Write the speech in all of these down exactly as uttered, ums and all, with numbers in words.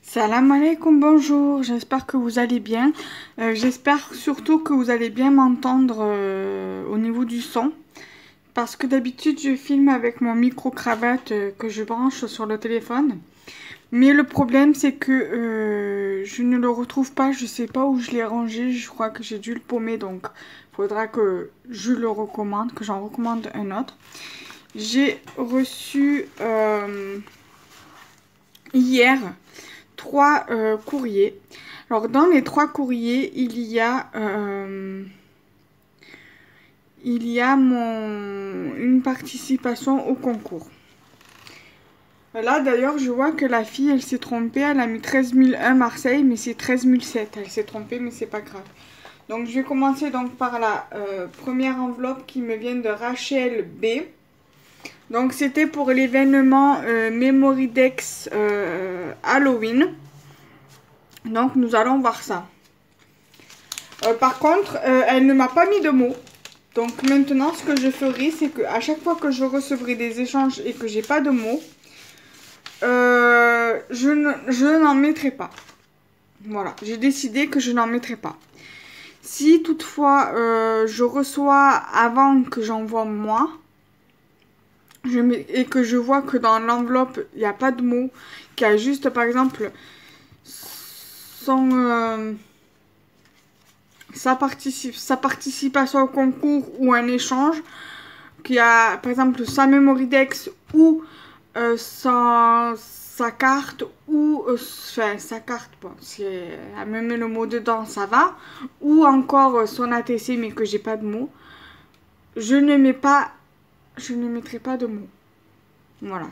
Salam alaikum, bonjour, j'espère que vous allez bien. Euh, j'espère surtout que vous allez bien m'entendre euh, au niveau du son. Parce que d'habitude je filme avec mon micro-cravate euh, que je branche sur le téléphone. Mais le problème c'est que euh, je ne le retrouve pas, je sais pas où je l'ai rangé, je crois que j'ai dû le paumer donc il faudra que je le recommande, que j'en recommande un autre. J'ai reçu euh, hier trois euh, courriers. Alors dans les trois courriers, il y a euh, il y a mon une participation au concours. Là d'ailleurs, je vois que la fille, elle s'est trompée, elle a mis treize mille un Marseille, mais c'est treize mille sept. Elle s'est trompée, mais c'est pas grave. Donc je vais commencer donc par la euh, première enveloppe qui me vient de Rachel B. Donc c'était pour l'événement euh, Memory Dex euh, Halloween. Donc nous allons voir ça. Euh, par contre, euh, elle ne m'a pas mis de mots. Donc maintenant, ce que je ferai, c'est que à chaque fois que je recevrai des échanges et que j'ai pas de mots, euh, je ne, je n'en mettrai pas. Voilà, j'ai décidé que je n'en mettrai pas. Si toutefois euh, je reçois avant que j'envoie moi, je mets, et que je vois que dans l'enveloppe il n'y a pas de mots, qu'il y a juste par exemple son euh, Sa, participe, sa participation au concours ou un échange, qui a par exemple sa memory dex ou euh, sa, sa carte ou euh, enfin sa carte, bon, si elle me met le mot dedans ça va, ou encore euh, son A T C mais que j'ai pas de mots, je ne mets pas, je ne mettrai pas de mots. Voilà.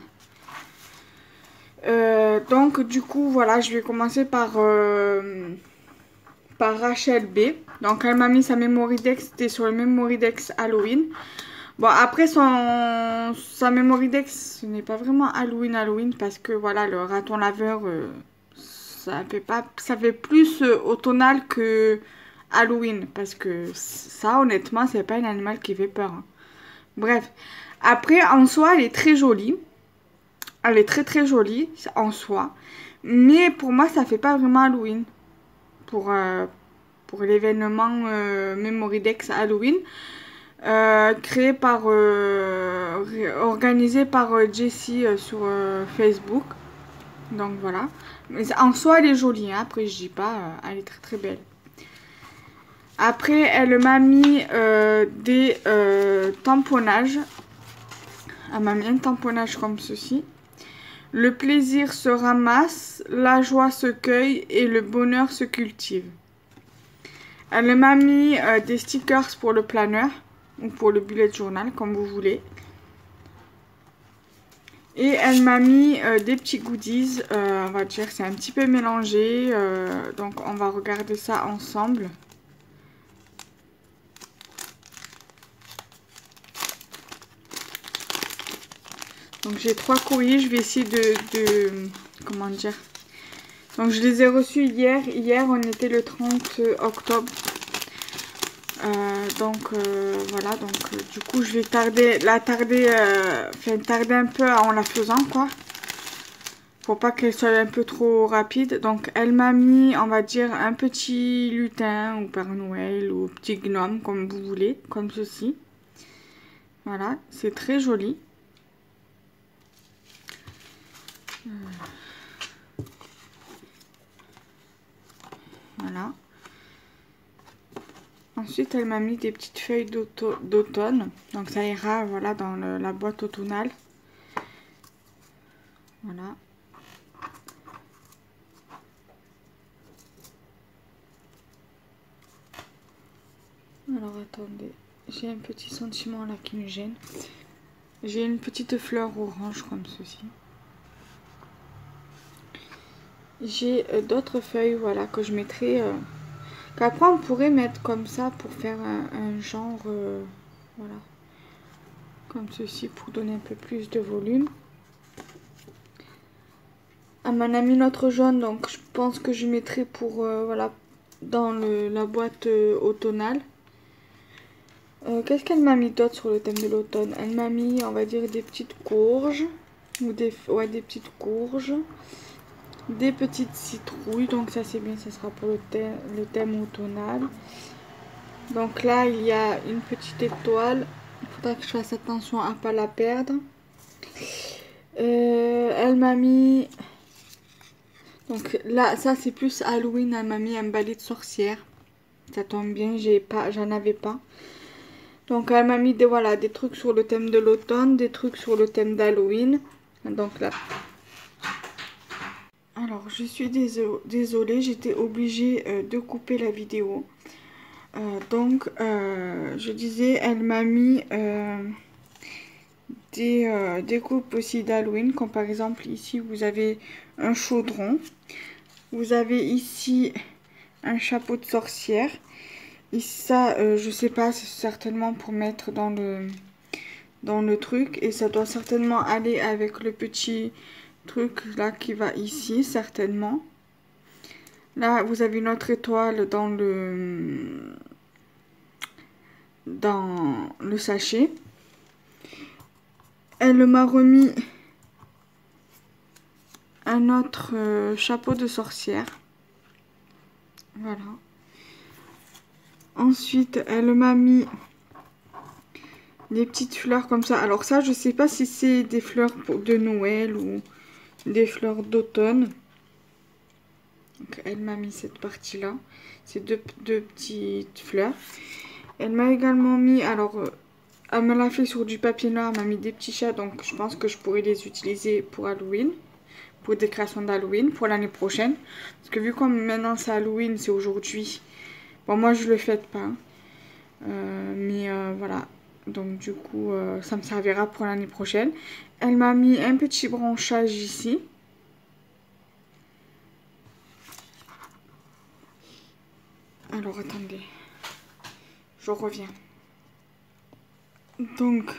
Euh, donc du coup voilà, je vais commencer par euh, par Rachel B. Donc elle m'a mis sa memory dex, c'était sur le memory dex Halloween. Bon après son sa memory dex, ce n'est pas vraiment Halloween Halloween parce que voilà, le raton laveur euh, ça fait pas ça fait plus euh, automnal que Halloween parce que ça honnêtement, c'est pas un animal qui fait peur, hein. Bref, après en soi, elle est très jolie. Elle est très très jolie en soi, mais pour moi, ça fait pas vraiment Halloween. Pour euh, pour l'événement euh, Memory Dex Halloween, euh, créé par, euh, organisé par euh, Jessie euh, sur euh, Facebook. Donc voilà. Mais en soi, elle est jolie, hein. Après, je dis pas, euh, elle est très très belle. Après, elle m'a mis euh, des euh, tamponnages. Elle m'a mis un tamponnage comme ceci. Le plaisir se ramasse, la joie se cueille et le bonheur se cultive. Elle m'a mis euh, des stickers pour le planeur ou pour le bullet journal, comme vous voulez. Et elle m'a mis euh, des petits goodies, euh, on va dire c'est un petit peu mélangé, euh, donc on va regarder ça ensemble. Donc j'ai trois courriers, je vais essayer de, de... comment dire. Donc je les ai reçus hier, hier on était le trente octobre. Euh, donc euh, voilà, donc euh, du coup je vais tarder, la tarder, euh, enfin tarder un peu en la faisant quoi. Faut pas qu'elle soit un peu trop rapide. Donc elle m'a mis, on va dire, un petit lutin ou Père Noël ou petit gnome comme vous voulez, comme ceci. Voilà, c'est très joli. Voilà. Ensuite, elle m'a mis des petites feuilles d'automne. Donc ça ira, voilà, dans le, la boîte automnale. Voilà. Alors attendez, j'ai un petit sentiment là qui me gêne. J'ai une petite fleur orange comme ceci. J'ai euh, d'autres feuilles, voilà, que je mettrai... Euh, qu'après on pourrait mettre comme ça pour faire un, un genre... Euh, voilà. Comme ceci pour donner un peu plus de volume. Elle m'en a mis notre jaune, donc je pense que je mettrai pour... Euh, voilà, dans le, la boîte euh, automnale. Euh, Qu'est-ce qu'elle m'a mis d'autre sur le thème de l'automne? Elle m'a mis, on va dire, des petites courges. Ou des, ouais, des petites courges. des petites citrouilles. Donc ça c'est bien, ça sera pour le thème, le thème automnal. Donc là il y a une petite étoile. Il faudra que je fasse attention à ne pas la perdre. Euh, elle m'a mis... Donc là, ça c'est plus Halloween, elle m'a mis un balai de sorcière. Ça tombe bien, j'ai pas, j'en avais pas. Donc elle m'a mis des, voilà, des trucs sur le thème de l'automne, des trucs sur le thème d'Halloween. Donc là... Alors je suis désolée, j'étais obligée euh, de couper la vidéo. Euh, donc euh, je disais, elle m'a mis... Euh, Des, euh, des coupes aussi d'Halloween, comme par exemple ici vous avez un chaudron, vous avez ici un chapeau de sorcière, et ça euh, je sais pas, c'est certainement pour mettre dans le dans le truc, et ça doit certainement aller avec le petit truc là qui va ici, certainement. Là vous avez une autre étoile dans le dans le sachet. Elle m'a remis un autre euh, chapeau de sorcière. Voilà. Ensuite, elle m'a mis des petites fleurs comme ça. Alors ça, je sais pas si c'est des fleurs de Noël ou des fleurs d'automne. Donc, elle m'a mis cette partie-là. C'est deux, deux petites fleurs. Elle m'a également mis... Alors, euh, elle me l'a fait sur du papier noir. Elle m'a mis des petits chats. Donc, je pense que je pourrais les utiliser pour Halloween. Pour des créations d'Halloween pour l'année prochaine. Parce que vu comme maintenant c'est Halloween, c'est aujourd'hui. Bon, moi je le fête pas. Euh, mais euh, voilà. Donc du coup, euh, ça me servira pour l'année prochaine. Elle m'a mis un petit branchage ici. Alors attendez. Je reviens. Donc...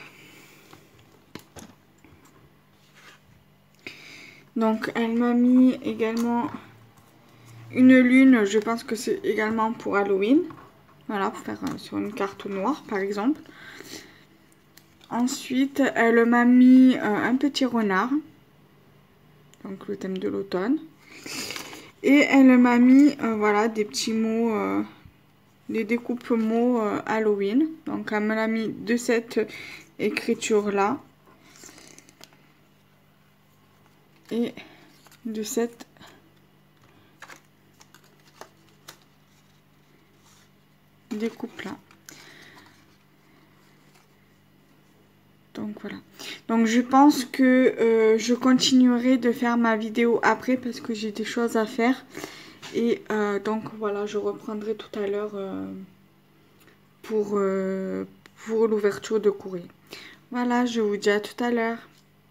Donc elle m'a mis également une lune, je pense que c'est également pour Halloween. Voilà, pour faire euh, sur une carte noire par exemple. Ensuite, elle m'a mis euh, un petit renard. Donc le thème de l'automne. Et elle m'a mis euh, voilà, des petits mots, euh, des découpes mots euh, Halloween. Donc elle me l'a mis de cette écriture là. Et de cette découpe là. Donc voilà. Donc je pense que euh, je continuerai de faire ma vidéo après parce que j'ai des choses à faire. Et euh, donc voilà, je reprendrai tout à l'heure euh, pour, euh, pour l'ouverture de courrier. Voilà, je vous dis à tout à l'heure.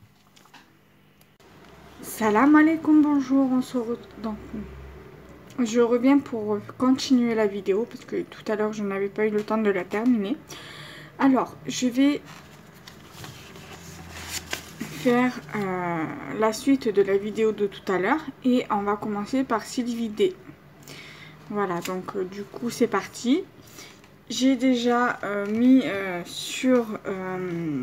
Salam alaikum, bonjour, on se retrouve. Je reviens pour continuer la vidéo parce que tout à l'heure je n'avais pas eu le temps de la terminer. Alors, je vais faire euh, la suite de la vidéo de tout à l'heure et on va commencer par Sylvie D. Voilà, donc euh, du coup c'est parti. J'ai déjà euh, mis euh, sur euh,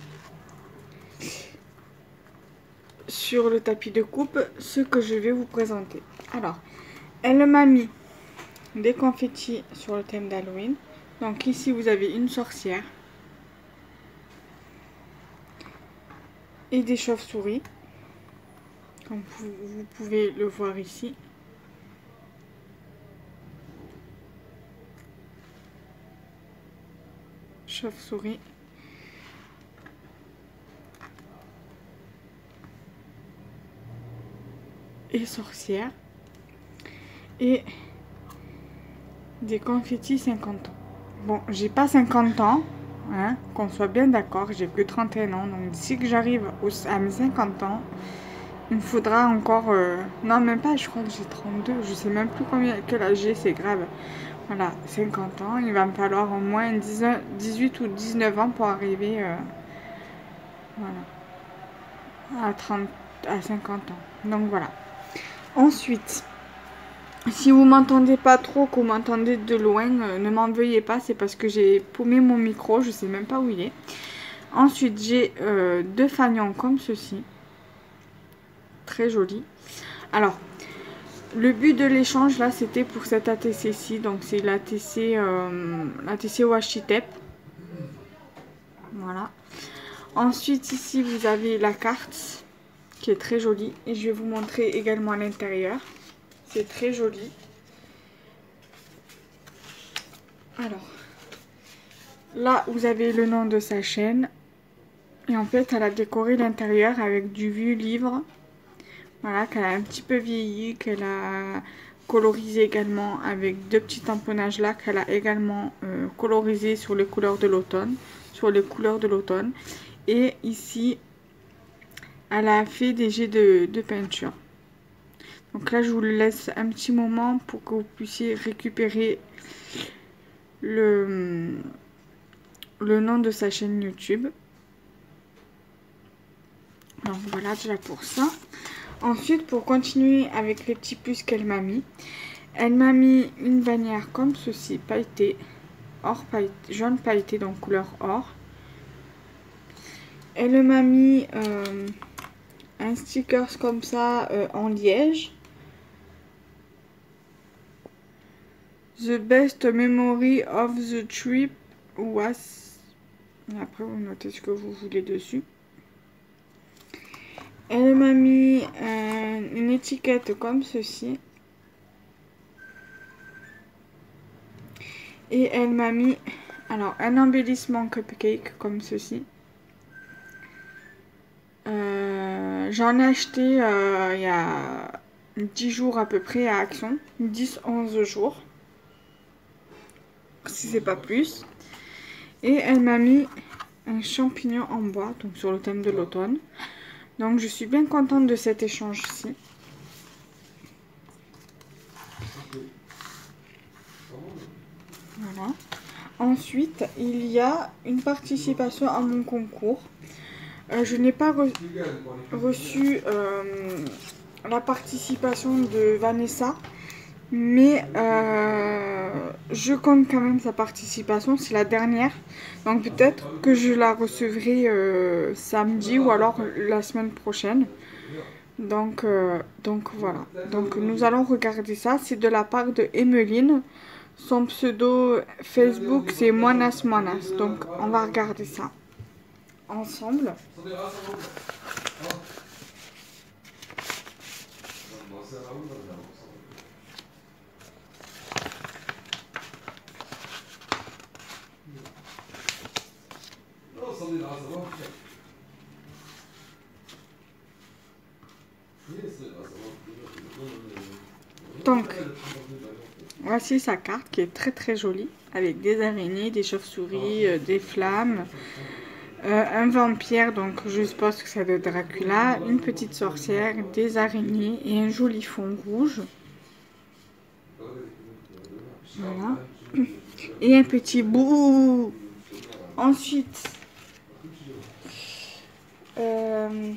sur le tapis de coupe ce que je vais vous présenter. Alors, elle m'a mis des confettis sur le thème d'Halloween. Donc ici vous avez une sorcière et des chauves-souris, comme vous pouvez le voir ici. Chauve-souris. Et sorcière. Et des confettis cinquante ans. Bon, j'ai pas cinquante ans, hein, qu'on soit bien d'accord, j'ai que trente et un ans. Donc d'ici que j'arrive à mes cinquante ans, il me faudra encore... Euh, non, même pas, je crois que j'ai trente-deux. Je sais même plus combien, quel âge j'ai, c'est grave. Voilà, cinquante ans. Il va me falloir au moins dix-huit ou dix-neuf ans pour arriver euh, voilà, à, trente, à cinquante ans. Donc voilà. Ensuite, si vous m'entendez pas trop, que vous m'entendez de loin, euh, ne m'en veuillez pas. C'est parce que j'ai paumé mon micro. Je sais même pas où il est. Ensuite, j'ai euh, deux fanions comme ceci. Très jolis. Alors, le but de l'échange là, c'était pour cette A T C-ci. Donc, c'est l'A T C, euh, l'A T C Washi Tape. Voilà. Ensuite, ici, vous avez la carte qui est très jolie. Et je vais vous montrer également à l'intérieur. C'est très joli. Alors, là, vous avez le nom de sa chaîne. Et en fait, elle a décoré l'intérieur avec du vieux livre. Voilà, qu'elle a un petit peu vieilli, qu'elle a colorisé également avec deux petits tamponnages là, qu'elle a également euh, colorisé sur les couleurs de l'automne. Sur les couleurs de l'automne. Et ici, elle a fait des jets de, de peinture. Donc là, je vous le laisse un petit moment pour que vous puissiez récupérer le, le nom de sa chaîne YouTube. Donc voilà déjà pour ça. Ensuite, pour continuer avec les petits puces qu'elle m'a mis, elle m'a mis une bannière comme ceci, pailletée, or pailleté, jaune pailleté, donc couleur or. Elle m'a mis euh, un sticker comme ça euh, en liège. The best memory of the trip was... Et après, vous notez ce que vous voulez dessus. Elle m'a mis euh, une étiquette comme ceci. Et elle m'a mis alors un embellissement cupcake comme ceci. Euh, J'en ai acheté euh, il y a dix jours à peu près à Action. dix onze jours. Si c'est pas plus. Et elle m'a mis un champignon en bois, donc sur le thème de l'automne. Donc je suis bien contente de cet échange-ci. Voilà. Ensuite, il y a une participation à mon concours. Euh, je n'ai pas re reçu euh, la participation de Vanessa, mais euh, je compte quand même sa participation. C'est la dernière. Donc peut-être que je la recevrai euh, samedi ou alors la semaine prochaine. Donc, euh, donc voilà. Donc nous allons regarder ça. C'est de la part de Emeline. Son pseudo Facebook c'est Monas Monas. Donc on va regarder ça ensemble. Donc, voici sa carte qui est très très jolie, avec des araignées, des chauves-souris, euh, des flammes, euh, un vampire, donc je suppose que c'est de Dracula, une petite sorcière, des araignées et un joli fond rouge. Voilà. Et un petit bout. Ensuite, euh,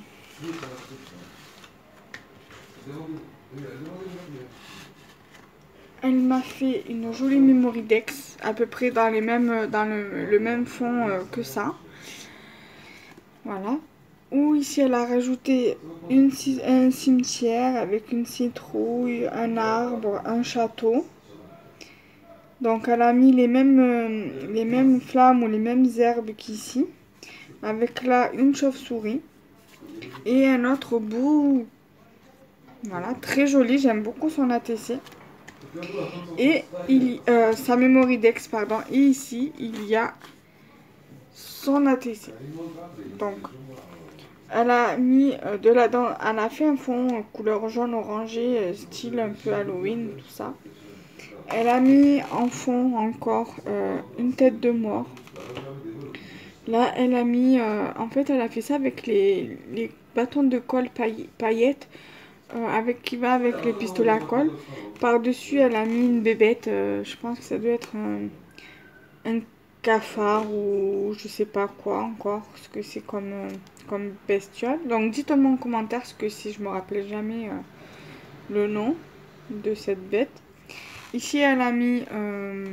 elle m'a fait une jolie memory dex, à peu près dans, les mêmes, dans le, le même fond euh, que ça. Voilà. Ou ici, elle a rajouté une, un cimetière avec une citrouille, un arbre, un château. Donc, elle a mis les mêmes, euh, les mêmes flammes ou les mêmes herbes qu'ici. Avec là, une chauve-souris. Et un autre bout. Voilà, très joli. J'aime beaucoup son A T C. Et il, euh, sa memory dex, pardon. Et ici, il y a son A T C. Donc, elle a mis euh, de la dent, elle a fait un fond euh, couleur jaune orangé, euh, style un peu Halloween, tout ça. Elle a mis en fond encore euh, une tête de mort. Là, elle a mis, euh, en fait, elle a fait ça avec les, les bâtons de colle paille, paillettes, euh, avec qui va avec les pistolets à colle. Par-dessus, elle a mis une bébête, euh, je pense que ça doit être un, un cafard ou je sais pas quoi encore, ce que c'est comme, euh, comme bestiole. Donc, dites-moi en commentaire ce que si je me rappelle jamais euh, le nom de cette bête. Ici, elle a mis euh,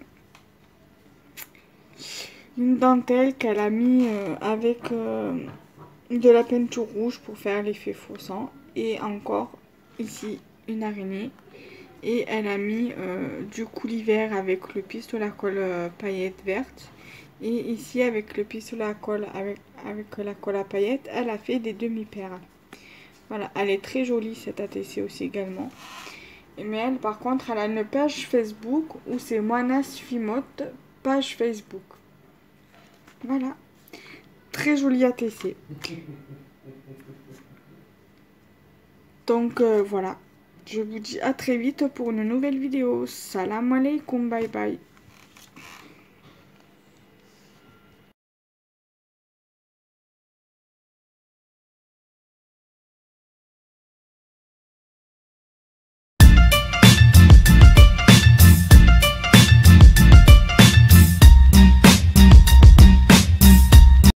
une dentelle qu'elle a mis euh, avec euh, de la peinture rouge pour faire l'effet faux sang. Et encore ici une araignée. Et elle a mis euh, du coulis vert avec le pistolet à colle euh, paillettes verte. Et ici avec le pistolet à colle avec, avec la colle à paillettes, elle a fait des demi-perles. Voilà, elle est très jolie cette A T C aussi également. Mais elle par contre, elle a une page Facebook où c'est Moanas Fimote, page Facebook. Voilà, très jolie A T C. Donc euh, voilà, je vous dis à très vite pour une nouvelle vidéo. Salam alaikum, bye bye.